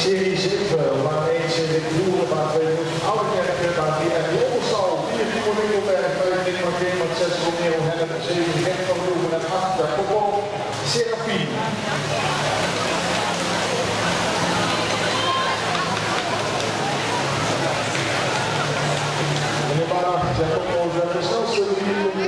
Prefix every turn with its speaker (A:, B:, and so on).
A: serie 7, baan 1 zit ik Boeren, baan 2 Oude Kerk, baan 3 en Jongerstal. 4 Timo Winkelberg, 5 Nick Martin, 6 Romeo Hennep, 7 Gert van Bloemen en 8 Jacobo Serafin. En in baan 8 Jacobo de snelste 4